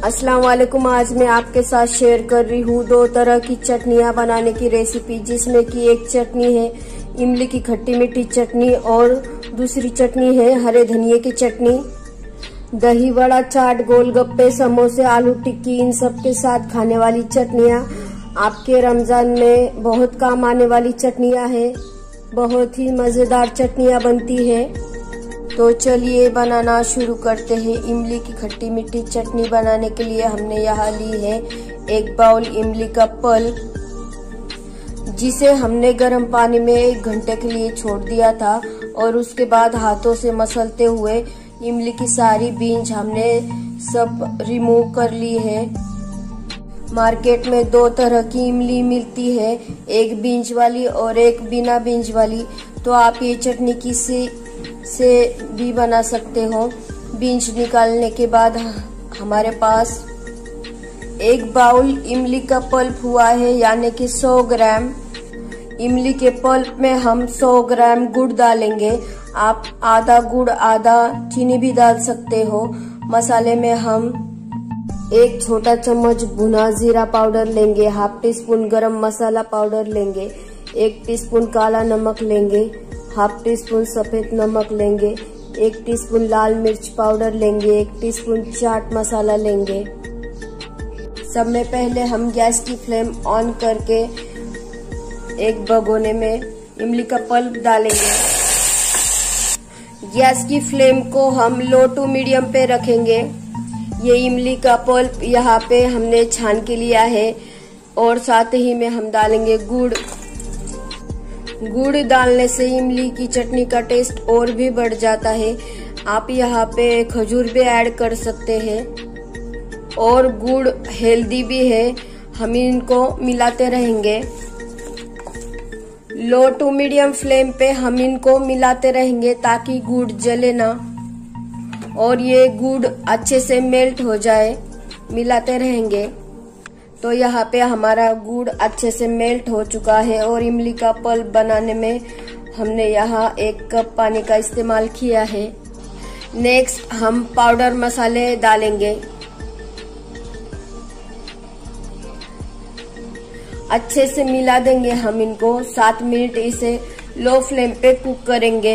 अस्सलाम वालेकुम। आज मैं आपके साथ शेयर कर रही हूँ 2 तरह की चटनियाँ बनाने की रेसिपी, जिसमें कि एक चटनी है इमली की खट्टी मीठी चटनी और दूसरी चटनी है हरे धनिये की चटनी। दही वड़ा, चाट, गोलगप्पे, समोसे, आलू टिक्की, इन सब के साथ खाने वाली चटनियाँ आपके रमजान में बहुत काम आने वाली चटनियाँ है। बहुत ही मजेदार चटनियाँ बनती है। तो चलिए बनाना शुरू करते हैं। इमली की खट्टी मीठी चटनी बनाने के लिए हमने यहाँ ली है 1 बाउल इमली का पल्प, जिसे हमने गर्म पानी में 1 घंटे के लिए छोड़ दिया था और उसके बाद हाथों से मसलते हुए इमली की सारी बीज हमने सब रिमूव कर ली है। मार्केट में 2 तरह की इमली मिलती है, एक बीज वाली और एक बिना बीज वाली। तो आप ये चटनी किसी से भी बना सकते हो। बीज निकालने के बाद हमारे पास 1 बाउल इमली का पल्प हुआ है, यानी कि 100 ग्राम। इमली के पल्प में हम 100 ग्राम गुड़ डालेंगे। आप आधा गुड़ आधा चीनी भी डाल सकते हो। मसाले में हम 1 छोटा चम्मच भुना जीरा पाउडर लेंगे, हाफ टी स्पून गरम मसाला पाउडर लेंगे, 1 टीस्पून काला नमक लेंगे, हाफ टी स्पून सफेद नमक लेंगे, 1 टीस्पून लाल मिर्च पाउडर लेंगे, 1 टीस्पून चाट मसाला लेंगे। सब में पहले हम गैस की फ्लेम ऑन करके एक भगोने में इमली का पल्प डालेंगे। गैस की फ्लेम को हम लो टू मीडियम पे रखेंगे। ये इमली का पल्प यहाँ पे हमने छान के लिया है और साथ ही में हम डालेंगे गुड़। गुड़ डालने से इमली की चटनी का टेस्ट और भी बढ़ जाता है। आप यहाँ पे खजूर भी ऐड कर सकते हैं और गुड़ हेल्दी भी है। हम इनको मिलाते रहेंगे। लो टू मीडियम फ्लेम पे हम इनको मिलाते रहेंगे ताकि गुड़ जले ना और ये गुड़ अच्छे से मेल्ट हो जाए। मिलाते रहेंगे। तो यहाँ पे हमारा गुड़ अच्छे से मेल्ट हो चुका है और इमली का पल्प बनाने में हमने यहाँ 1 कप पानी का इस्तेमाल किया है। नेक्स्ट हम पाउडर मसाले डालेंगे। अच्छे से मिला देंगे हम इनको। 7 मिनट इसे लो फ्लेम पे कुक करेंगे।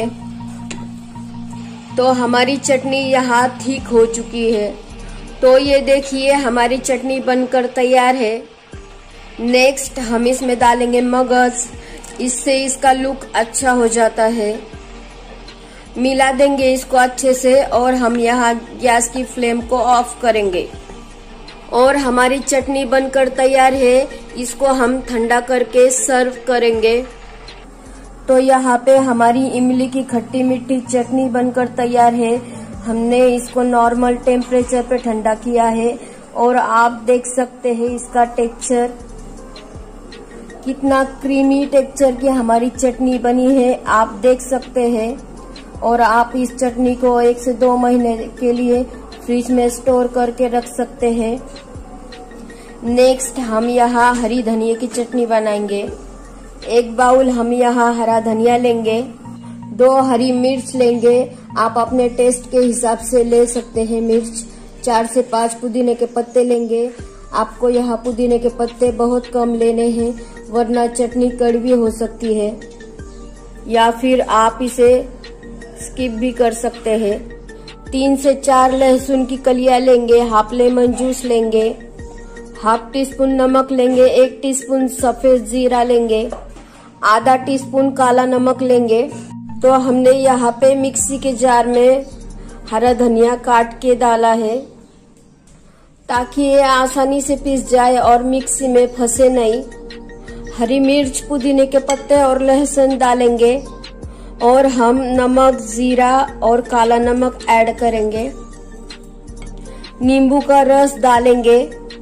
तो हमारी चटनी यहाँ ठीक हो चुकी है। तो ये देखिए हमारी चटनी बनकर तैयार है। नेक्स्ट हम इसमें डालेंगे मगज, इससे इसका लुक अच्छा हो जाता है। मिला देंगे इसको अच्छे से और हम यहाँ गैस की फ्लेम को ऑफ करेंगे। और हमारी चटनी बनकर तैयार है। इसको हम ठंडा करके सर्व करेंगे। तो यहाँ पे हमारी इमली की खट्टी मीठी चटनी बनकर तैयार है। हमने इसको नॉर्मल टेम्परेचर पे ठंडा किया है और आप देख सकते हैं इसका टेक्सचर कितना क्रीमी टेक्सचर की हमारी चटनी बनी है, आप देख सकते हैं। और आप इस चटनी को 1 से 2 महीने के लिए फ्रिज में स्टोर करके रख सकते हैं। नेक्स्ट हम यहाँ हरी धनिया की चटनी बनाएंगे। 1 बाउल हम यहाँ हरा धनिया लेंगे, 2 हरी मिर्च लेंगे। आप अपने टेस्ट के हिसाब से ले सकते हैं मिर्च। 4 से 5 पुदीने के पत्ते लेंगे। आपको यहाँ पुदीने के पत्ते बहुत कम लेने हैं, वरना चटनी कड़वी हो सकती है, या फिर आप इसे स्किप भी कर सकते हैं। 3 से 4 लहसुन की कलियां लेंगे, हाफ लेमन जूस लेंगे, हाफ टी स्पून नमक लेंगे, 1 टीस्पून सफेद जीरा लेंगे, आधा टीस्पून काला नमक लेंगे। तो हमने यहाँ पे मिक्सी के जार में हरा धनिया काट के डाला है ताकि ये आसानी से पीस जाए और मिक्सी में फंसे नहीं। हरी मिर्च, पुदीने के पत्ते और लहसुन डालेंगे और हम नमक, जीरा और काला नमक ऐड करेंगे। नींबू का रस डालेंगे।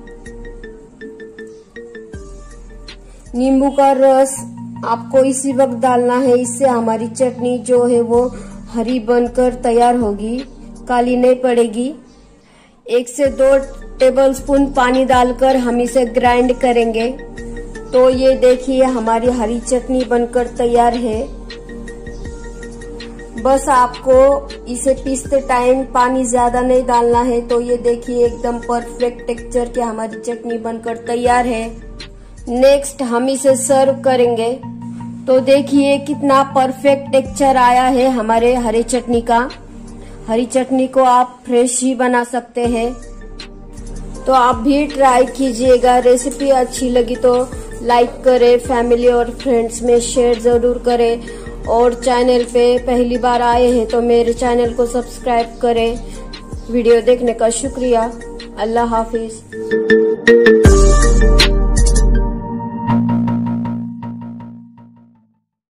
नींबू का रस आपको इसी वक्त डालना है, इससे हमारी चटनी जो है वो हरी बनकर तैयार होगी, काली नहीं पड़ेगी। 1 से 2 टेबलस्पून पानी डालकर हम इसे ग्राइंड करेंगे। तो ये देखिए हमारी हरी चटनी बनकर तैयार है। बस आपको इसे पीसते टाइम पानी ज्यादा नहीं डालना है। तो ये देखिए एकदम परफेक्ट टेक्सचर की हमारी चटनी बनकर तैयार है। नेक्स्ट हम इसे सर्व करेंगे। तो देखिए कितना परफेक्ट टेक्सचर आया है हमारे हरी चटनी का। हरी चटनी को आप फ्रेश ही बना सकते हैं, तो आप भी ट्राई कीजिएगा। रेसिपी अच्छी लगी तो लाइक करें, फैमिली और फ्रेंड्स में शेयर जरूर करें और चैनल पे पहली बार आए हैं तो मेरे चैनल को सब्सक्राइब करें। वीडियो देखने का शुक्रिया। अल्लाह हाफिज।